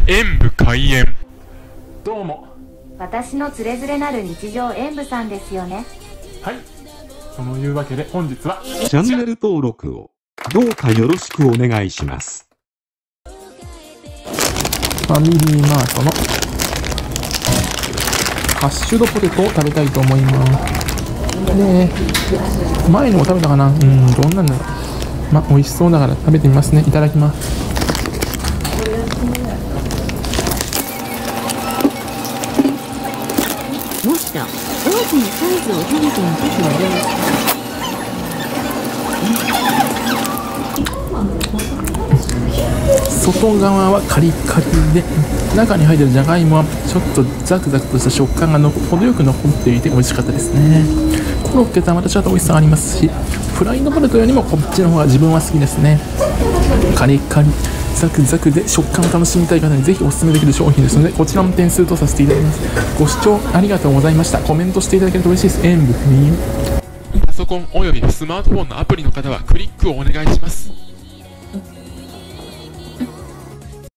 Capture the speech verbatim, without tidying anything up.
演武開演。どうも。 私のつれづれなる日常演武さんですよね。 はい。そのいうわけで本日はチャンネル登録をどうかよろしくお願いします。 ファミリーマートのハッシュドポテトを食べたいと思います。で、前にも食べたかな。うん、どんなんだろう。まあ、美味しそうだから食べてみますね。いただきます。 もしだ、大きなサイズを食べてみてくれ。外側はカリカリで、中に入ってるじゃがいもはちょっとザクザクとした食感がの程よく残っていて美味しかったですね。コロッケとはまたちょっと美味しさがありますし、フライドポテトよりもこっちの方が自分は好きですね。カリカリザクザクで食感を楽しみたい方にぜひおすすめできる商品ですので、こちらも点数とさせていただきます。ご視聴ありがとうございました。コメントしていただけると嬉しいです。演武フリー。 パソコンおよびスマートフォンのアプリの方はクリックをお願いします。